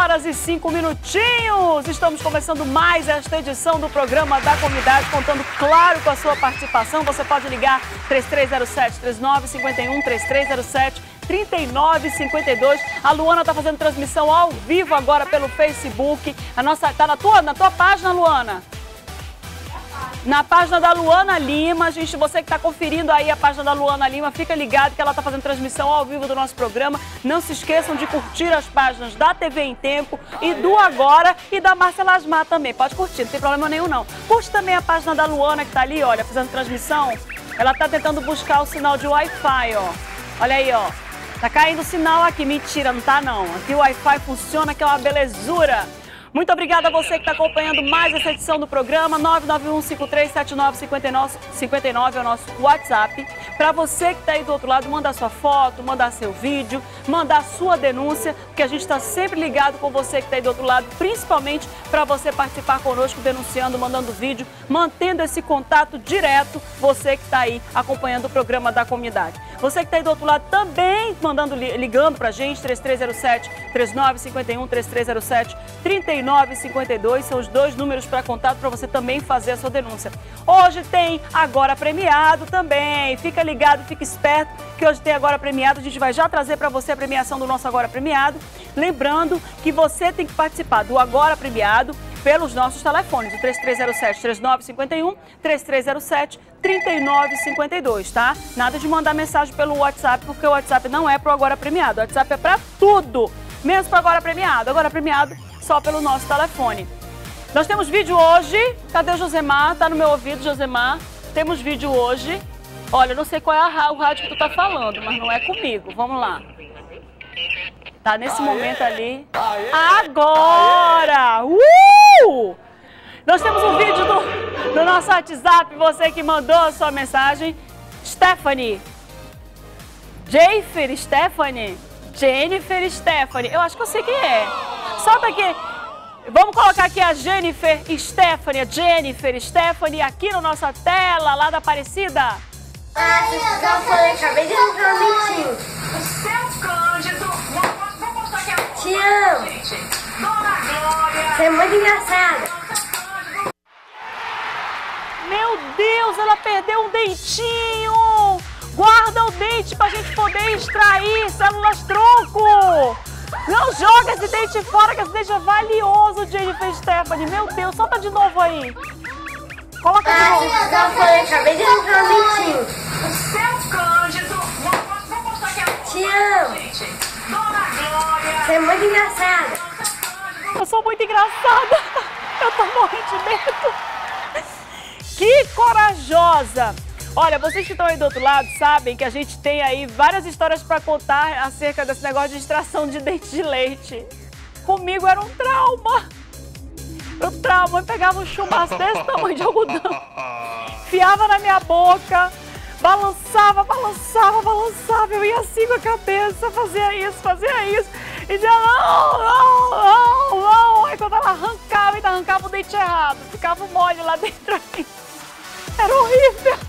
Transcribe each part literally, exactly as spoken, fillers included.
horas e cinco minutinhos. Estamos começando mais esta edição do programa da comunidade, contando, claro, com a sua participação. Você pode ligar três três zero sete, três nove cinco um, três três zero sete, três nove cinco dois. A Luana está fazendo transmissão ao vivo agora pelo Facebook. A nossa, tá na tua, na tua página, Luana? Na página da Luana Lima, gente, você que está conferindo aí a página da Luana Lima, fica ligado que ela está fazendo transmissão ao vivo do nosso programa. Não se esqueçam de curtir as páginas da T V em Tempo e do Agora e da Márcia Lasmar também. Pode curtir, não tem problema nenhum não. Curte também a página da Luana que está ali, olha, fazendo transmissão. Ela está tentando buscar o sinal de Wi-Fi, ó. Olha aí, ó. Tá caindo o sinal aqui. Mentira, não tá não. Aqui o Wi-Fi funciona, que é uma belezura. Muito obrigada a você que está acompanhando mais essa edição do programa. Nove nove um cinco três sete nove cinco nove é o nosso WhatsApp. Para você que está aí do outro lado, mandar sua foto, mandar seu vídeo, mandar sua denúncia, porque a gente está sempre ligado com você que está aí do outro lado, principalmente para você participar conosco, denunciando, mandando vídeo, mantendo esse contato direto, você que está aí acompanhando o programa da comunidade. Você que está aí do outro lado também mandando, ligando para a gente, três três zero sete, três nove cinco um, três três zero sete, três nove cinco dois, são os dois números para contato para você também fazer a sua denúncia. Hoje tem Agora Premiado também, fica ligado, fica esperto que hoje tem Agora Premiado, a gente vai já trazer para você a premiação do nosso Agora Premiado, lembrando que você tem que participar do Agora Premiado pelos nossos telefones, o três três zero sete, três nove cinco um, três três zero sete, três nove cinco dois, tá? Nada de mandar mensagem pelo WhatsApp, porque o WhatsApp não é pro Agora Premiado, o WhatsApp é para tudo, menos para Agora Premiado. Agora Premiado só pelo nosso telefone. Nós temos vídeo hoje. Cadê o Josemar? Tá no meu ouvido, Josemar. Temos vídeo hoje. Olha, eu não sei qual é a, o rádio que tu tá falando, mas não é comigo. Vamos lá. Tá nesse aê, momento ali. Aê, agora! Aê. Uh! Nós temos um vídeo do, do nosso WhatsApp. Você que mandou a sua mensagem. Stephanie. Jennifer Stephanie. Jennifer Stephanie. Eu acho que eu sei quem é. Solta aqui. Vamos colocar aqui a Jennifer Stephanie, a Jennifer Stephanie aqui na nossa tela, lá da Aparecida. Ah, já falei, acabei de entrar no mentinho. Te amo. Você é muito engraçada. Meu Deus, ela perdeu um dentinho. Guarda o dente pra gente poder extrair células tronco. Não joga esse dente fora, que esse dente é valioso, Jennifer Stephanie. Meu Deus, solta de novo aí. Coloca de novo. Ah, já falei, acabei de entrar no mentinho. Te amo. Você é muito engraçada. Eu sou muito engraçada. Eu tô morrendo de medo. Que corajosa. Olha, vocês que estão aí do outro lado sabem que a gente tem aí várias histórias para contar acerca desse negócio de extração de dente de leite. Comigo era um trauma. Era um trauma. Eu pegava um chumaço desse tamanho de algodão, enfiava na minha boca, balançava, balançava, balançava. Eu ia assim com a cabeça, fazia isso, fazia isso. E dizia, não, não, não, não. Aí quando ela arrancava, ainda arrancava o dente errado. Ficava um mole lá dentro aqui. Era horrível.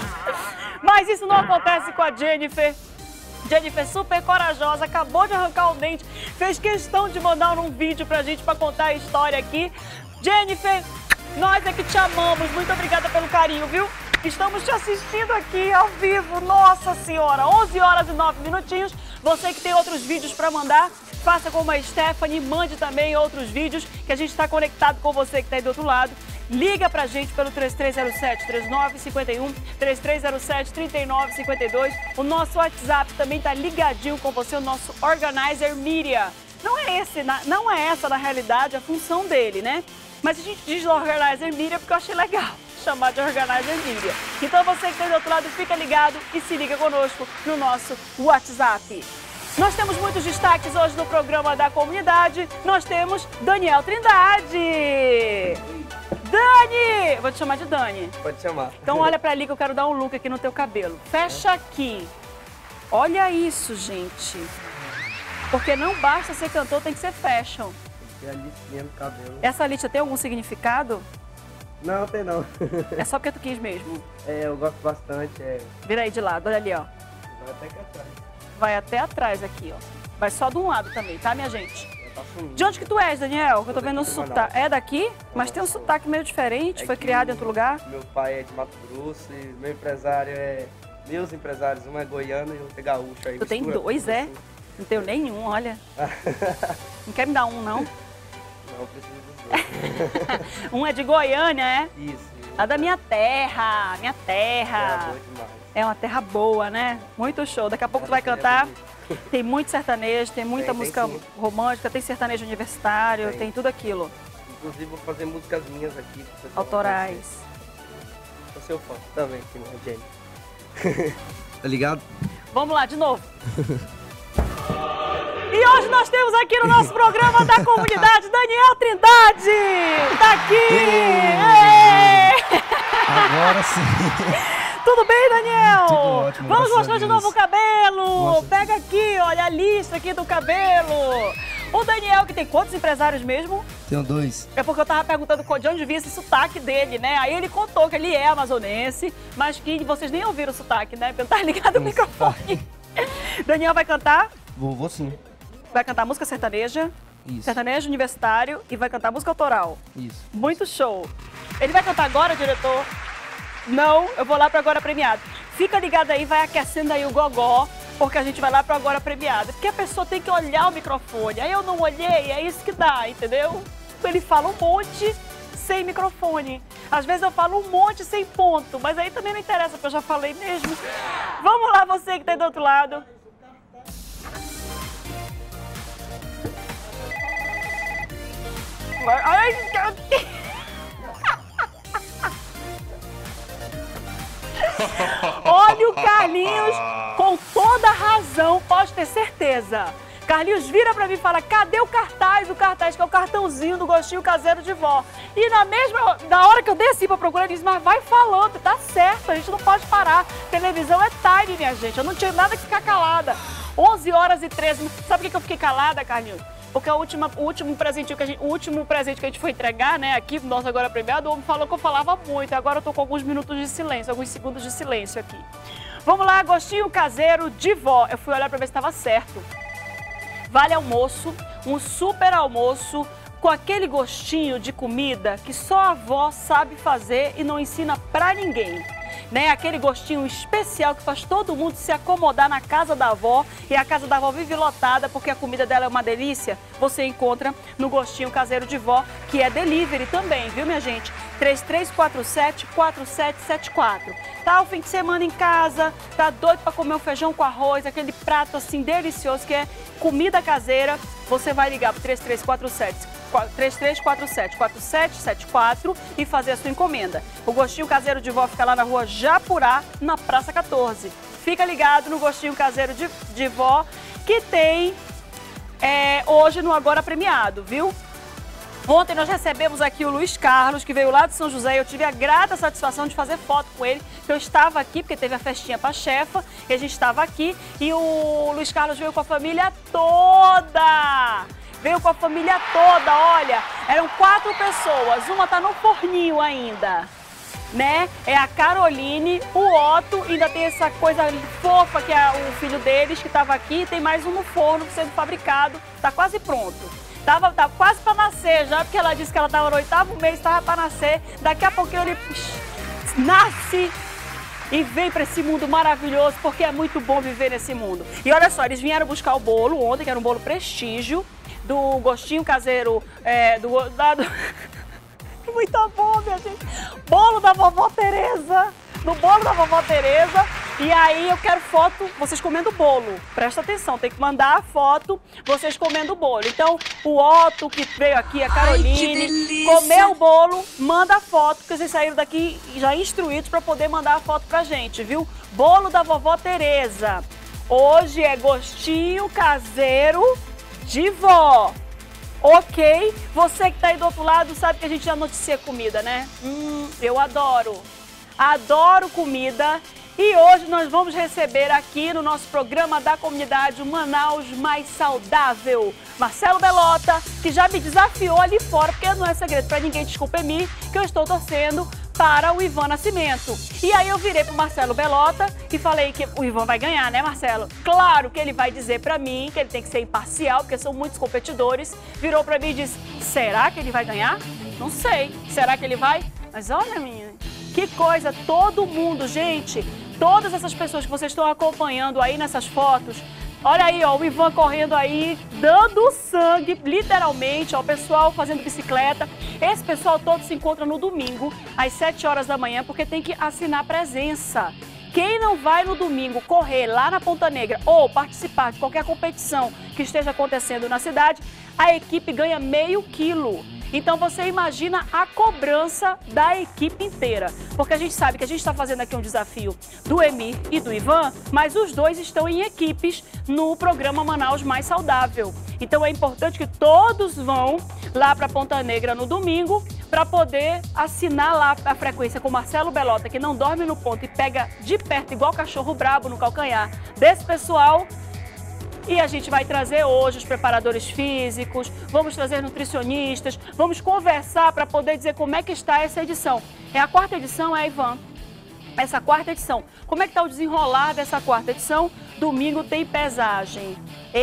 Mas isso não acontece com a Jennifer. Jennifer super corajosa, acabou de arrancar o dente, fez questão de mandar um vídeo pra gente pra contar a história aqui. Jennifer, nós é que te amamos, muito obrigada pelo carinho, viu? Estamos te assistindo aqui ao vivo, nossa senhora, onze horas e nove minutinhos. Você que tem outros vídeos pra mandar, faça como a Stephanie, mande também outros vídeos, que a gente está conectado com você que tá aí do outro lado. Liga pra gente pelo três três zero sete, três nove cinco um, três três zero sete, três nove cinco dois. O nosso WhatsApp também tá ligadinho com você, o nosso Organizer Media. Não é, esse, não é essa, na realidade, a função dele, né? Mas a gente diz Organizer Media porque eu achei legal chamar de Organizer Media. Então você que tá do outro lado, fica ligado e se liga conosco no nosso WhatsApp. Nós temos muitos destaques hoje no programa da comunidade. Nós temos Daniel Trindade. Dani! Vou te chamar de Dani. Pode chamar. Então olha pra ali que eu quero dar um look aqui no teu cabelo. Fecha aqui. Olha isso, gente. Porque não basta ser cantor, tem que ser fashion. Tem a listinha no cabelo. Essa lista tem algum significado? Não, tem não. É só porque tu quis mesmo? É, eu gosto bastante. É... Vira aí de lado, olha ali, ó. Vai até aqui atrás. Vai até atrás aqui, ó. Vai só de um lado também, tá, minha gente? tá sumindo. De onde que tu és, Daniel? Que eu tô vendo um daqui de sotaque. Manaus. É daqui? Mas tem um Manaus. sotaque meio diferente. É Foi que criado em outro lugar? Meu pai é de Mato Grosso e meu empresário é... Meus empresários, um é goiano e outro é gaúcho. Aí Tu tem mistura dois, tudo é? assim. Não tenho nenhum, olha. Não quer me dar um, não? Não, preciso dos dois. Um é de Goiânia, é? Isso. isso. A da minha terra, minha terra. É boa demais. É uma terra boa, né? Muito show. Daqui a pouco tu vai cantar. Tem muito sertanejo, tem muita Tem, tem música sim. romântica, tem sertanejo universitário, tem, Tem. tudo aquilo. Inclusive vou fazer músicas minhas aqui. pro pessoal Autorais. conhecer. Sou seu fã também, aqui no Jenny. Tá ligado? Vamos lá, de novo. E hoje nós temos aqui no nosso programa da comunidade Daniel Trindade. Tá aqui! Ê! Agora sim. Tudo bem, Daniel? Tudo ótimo, Vamos graças mostrar a de Deus. novo o cabelo. Mostra. Pega aqui, olha a lista aqui do cabelo. O Daniel, que tem quantos empresários mesmo? Tenho dois. É porque eu tava perguntando de onde vinha esse sotaque dele, né? Aí ele contou que ele é amazonense, mas que vocês nem ouviram o sotaque, né? Porque não tá ligado o Um microfone. Daniel vai cantar? Vou, vou sim. Vai cantar música sertaneja, Isso. sertanejo universitário e vai cantar música autoral. Isso. Muito show. Ele vai cantar agora, diretor? Não, eu vou lá para Agora Premiado. Fica ligado aí, vai aquecendo aí o gogó, porque a gente vai lá para Agora Premiado. Porque a pessoa tem que olhar o microfone. Aí eu não olhei, é isso que dá, entendeu? Ele fala um monte sem microfone. Às vezes eu falo um monte sem ponto, mas aí também não interessa, porque eu já falei mesmo. Vamos lá, você que tá aí do outro lado. Ai, olha o Carlinhos com toda razão, pode ter certeza. Carlinhos vira pra mim e fala, cadê o cartaz? O cartaz que é o cartãozinho do gostinho caseiro de vó. E na mesma, na hora que eu desci pra procurar, ele disse, mas vai falando, tá certo, a gente não pode parar. Televisão é time, minha gente, eu não tinha nada que ficar calada. onze horas e treze, sabe por que eu fiquei calada, Carlinhos? Porque a última, o, último presente que a gente, o último presente que a gente foi entregar, né, aqui no nosso Agora Premiado, o homem falou que eu falava muito. Agora eu tô com alguns minutos de silêncio, alguns segundos de silêncio aqui. Vamos lá, gostinho caseiro de vó. Eu fui olhar pra ver se estava certo. Vale almoço, um super almoço com aquele gostinho de comida que só a avó sabe fazer e não ensina pra ninguém. Né? Aquele gostinho especial que faz todo mundo se acomodar na casa da avó, e a casa da avó vive lotada porque a comida dela é uma delícia. Você encontra no Gostinho Caseiro de Vó, que é delivery também, viu, minha gente? três três quatro sete, quatro sete sete quatro. Tá o fim de semana em casa, tá doido para comer um feijão com arroz, aquele prato assim delicioso que é comida caseira, você vai ligar para três três quatro sete, três três quatro sete, quatro sete sete quatro e fazer a sua encomenda. O Gostinho Caseiro de Vó fica lá na rua Japurá, na Praça quatorze. Fica ligado no Gostinho Caseiro de, de Vó, que tem é, hoje no Agora Premiado, viu? Ontem nós recebemos aqui o Luiz Carlos, que veio lá de São José, e eu tive a grata satisfação de fazer foto com ele, que eu estava aqui, porque teve a festinha para a chefa, e a gente estava aqui, e o Luiz Carlos veio com a família toda! Veio com a família toda, olha, eram quatro pessoas, uma tá no forninho ainda, né? É a Caroline, o Otto, ainda tem essa coisa fofa que é o filho deles, que estava aqui, e tem mais um no forno sendo fabricado, tá quase pronto. Tava, tava quase para nascer já, porque ela disse que ela estava no oitavo mês, estava para nascer. Daqui a pouquinho ele nasce e vem para esse mundo maravilhoso, porque é muito bom viver nesse mundo. E olha só, eles vieram buscar o bolo ontem, que era um bolo prestígio, do Gostinho Caseiro, é, do... Da, do... Muito bom, minha gente. Bolo da vovó Tereza, no bolo da vovó Tereza. E aí eu quero foto, vocês comendo o bolo. Presta atenção, tem que mandar a foto, vocês comendo o bolo. Então, o Otto, que veio aqui, a Caroline, comeu o bolo, manda a foto, porque vocês saíram daqui já instruídos para poder mandar a foto pra gente, viu? Bolo da vovó Tereza. Hoje é Gostinho Caseiro de Vó. Ok? Você que tá aí do outro lado sabe que a gente já noticia comida, né? Hum, eu adoro. Adoro comida. E hoje nós vamos receber aqui no nosso programa da comunidade o Manaus Mais Saudável. Marcelo Belota, que já me desafiou ali fora, porque não é segredo para ninguém, desculpe-me, que eu estou torcendo para o Ivan Nascimento. E aí eu virei pro Marcelo Belota e falei que o Ivan vai ganhar, né, Marcelo? Claro que ele vai dizer pra mim que ele tem que ser imparcial, porque são muitos competidores. Virou pra mim e disse, será que ele vai ganhar? Não sei. Será que ele vai? Mas olha, menina, que coisa, todo mundo, gente, todas essas pessoas que vocês estão acompanhando aí nessas fotos, olha aí, ó, o Ivan correndo aí, dando sangue, literalmente, ó, o pessoal fazendo bicicleta. Esse pessoal todo se encontra no domingo, às sete horas da manhã, porque tem que assinar presença. Quem não vai no domingo correr lá na Ponta Negra ou participar de qualquer competição que esteja acontecendo na cidade, a equipe ganha meio quilo. Então você imagina a cobrança da equipe inteira. Porque a gente sabe que a gente está fazendo aqui um desafio do Emir e do Ivan, mas os dois estão em equipes no programa Manaus Mais Saudável. Então é importante que todos vão lá para Ponta Negra no domingo para poder assinar lá a frequência com o Marcelo Belota, que não dorme no ponto e pega de perto igual cachorro brabo no calcanhar desse pessoal. E a gente vai trazer hoje os preparadores físicos, vamos trazer nutricionistas, vamos conversar para poder dizer como é que está essa edição. É a quarta edição, é, Ivan? Essa quarta edição. Como é que está o desenrolar dessa quarta edição? Domingo tem pesagem.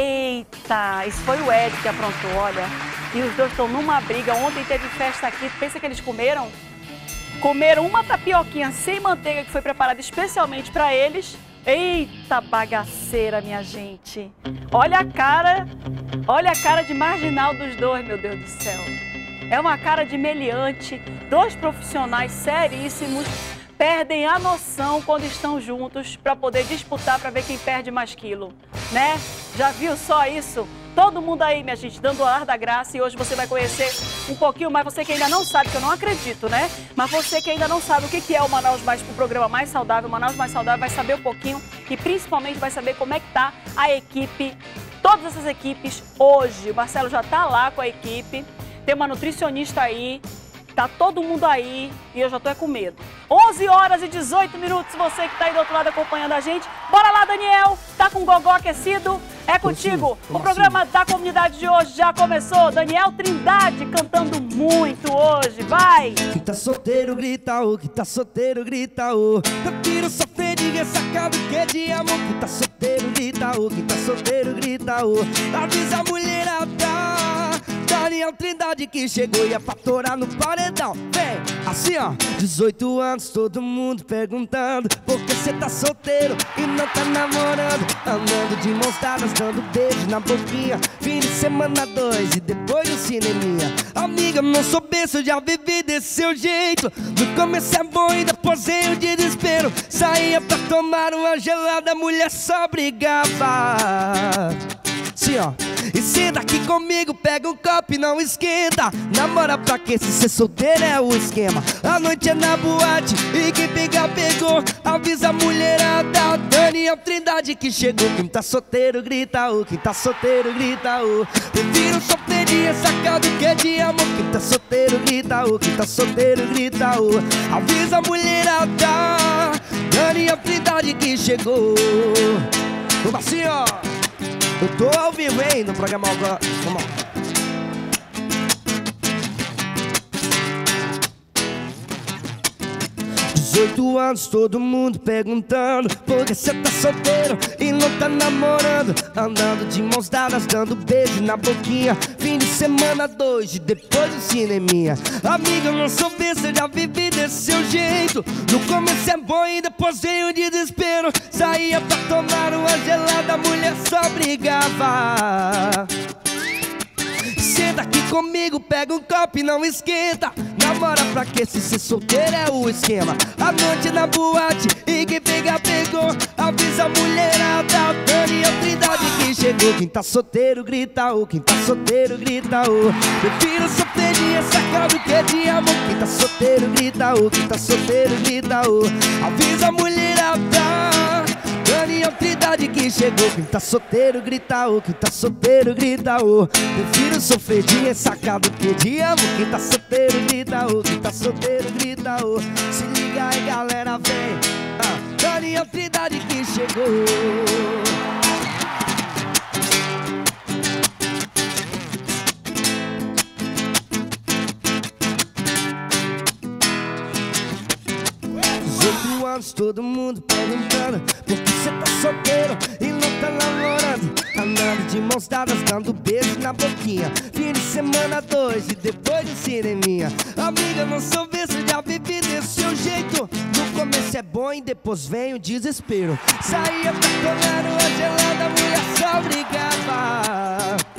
Eita, isso foi o Ed que aprontou, olha. E os dois estão numa briga. Ontem teve festa aqui, pensa que eles comeram? Comeram uma tapioquinha sem manteiga que foi preparada especialmente para eles. Eita bagaceira, minha gente. Olha a cara, olha a cara de marginal dos dois, meu Deus do céu. É uma cara de meliante, dois profissionais seríssimos, perdem a noção quando estão juntos para poder disputar para ver quem perde mais quilo, né? Já viu só isso? Todo mundo aí, minha gente, dando o ar da graça, e hoje você vai conhecer um pouquinho mais, você que ainda não sabe, que eu não acredito, né? Mas você que ainda não sabe o que é o Manaus Mais, o programa Mais Saudável, o Manaus Mais Saudável vai saber um pouquinho e principalmente vai saber como é que tá a equipe, todas essas equipes hoje. O Marcelo já tá lá com a equipe, tem uma nutricionista aí, tá todo mundo aí e eu já tô é com medo. onze horas e dezoito minutos, você que tá aí do outro lado acompanhando a gente. Bora lá, Daniel, tá com o gogó aquecido? É contigo. O programa da comunidade de hoje já começou. Daniel Trindade cantando muito hoje. Vai! Quem tá solteiro grita o, quem tá solteiro grita o. Prefiro sofrer de ressacado que de amor. Quem tá solteiro grita o, quem tá solteiro grita o. Avisa a mulherada, Daniel Trindade que chegou e é pra torar no paredão. Vem, assim ó, dezoito anos, todo mundo perguntando por que cê tá solteiro e não tá namorando. Andando de mãos dadas, dando beijo na boquinha. Fim de semana dois e depois do cineminha. Amiga, não sou besta, eu já vivi desse seu jeito. No começo é bom e depois veio de desespero. Saía pra tomar uma gelada, a mulher só brigava. Sim, ó. E senta aqui comigo, pega um copo e não esquenta. Namora pra quê? Se ser solteiro é o esquema. A noite é na boate e quem pegar pegou. Avisa a mulherada, Daniel Trindade que chegou. Quem tá solteiro grita o, quem tá solteiro grita o. Prefiro solteirinha sacado que de amor. Quem tá solteiro grita o, quem tá solteiro grita o. Avisa a mulherada, Daniel Trindade que chegou. Vamos assim, ó. Eu tô ao vivo, hein, no programa agora. Vamos lá. dezoito anos, todo mundo perguntando por que cê tá solteiro e não tá namorando. Andando de mãos dadas, dando beijo na boquinha. Fim de semana dois e depois do cineminha. Amiga, eu não sou besta, eu já vivi desse seu jeito. No começo é bom e depois veio de desespero. Saía pra tomar uma gelada, a mulher só brigava. Senta aqui comigo, pega um copo e não esquenta. Namora pra quê? Se ser solteiro é o esquema. A noite na boate e quem pegar pegou. Avisa a mulherada, Daniel Trindade que chegou. Quem tá solteiro grita o, quem tá solteiro grita o. Prefiro solteirinha sacado que de amor. Quem tá solteiro grita o, quem tá solteiro grita o. Avisa a mulherada, Daniel Trindade que chegou. Quem tá solteiro grita o, quem tá solteiro grita o. Prefiro sofredinha sacado que de amor. Quem tá solteiro grita o, quem tá solteiro grita o. Se liga aí galera, vem, ah, Daniel Trindade que chegou. anos, todo mundo perguntando por que você tá solteiro e não tá namorando. Andando de mãos dadas, dando beijo na boquinha. Fim de semana dois e depois de cineminha. Amiga, não sou besta, já vivi desse seu jeito. No começo é bom e depois vem o desespero. Saía pra comer uma gelada, a mulher só brigava.